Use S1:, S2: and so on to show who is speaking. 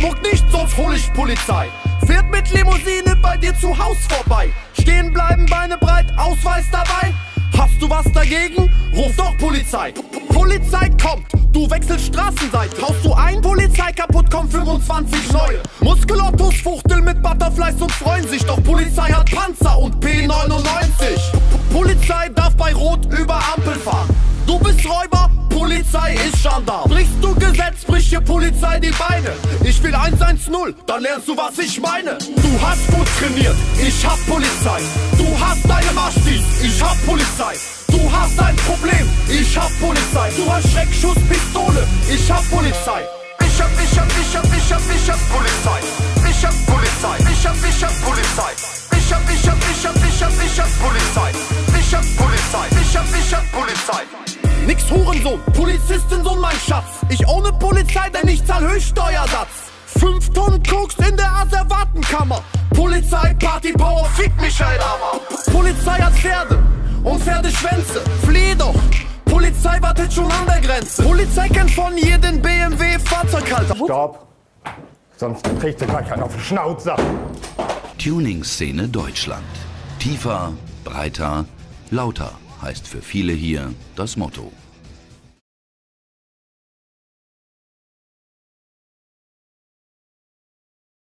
S1: Spuck nicht, sonst hol ich Polizei. Fährt mit Limousine bei dir zu Haus vorbei. Stehen bleiben, Beine breit, Ausweis dabei. Hast du was dagegen? Ruf doch Polizei. Polizei kommt, du wechselst Straßenseite. Haust du ein, Polizei kaputt, kommen 25 neue. Muskelottos fuchteln mit Butterflies und freuen sich. Doch Polizei hat Panzer und P99. Polizei darf bei Rot über Ampel fahren. Du bist Räuber, Polizei ist Gendarm. Brichst du Gesetz, bricht hier Polizei die Beine. Ich will 110, dann lernst du, was ich meine. Du hast gut trainiert, ich hab Polizei. Du hast deine Maschis, ich hab Polizei. Du hast ein Problem, ich hab Polizei. Du hast Schreckschuss, Pistole, ich hab Polizei. Ich hab Polizei. Ich hab Polizei. Ich hab Polizei. Ich hab Polizei. Ich hab Polizei. Nix Hurensohn, Polizistin, Sohn, mein Schatz. Ich ohne Polizei, denn ich zahl Höchststeuersatz. 5 Tonnen Koks in der Asservatenkammer. Polizei, Party, Power, fick Michael Hammer. Polizei hat Pferde und Pferdeschwänze. Flieh doch, Polizei wartet schon an der Grenze. Polizei kennt von jedem BMW Fahrzeughalter.
S2: Stopp, sonst kriegst du gleich einen auf den Schnauzer.
S3: Tuning-Szene Deutschland. Tiefer, breiter, lauter heißt für viele hier das Motto.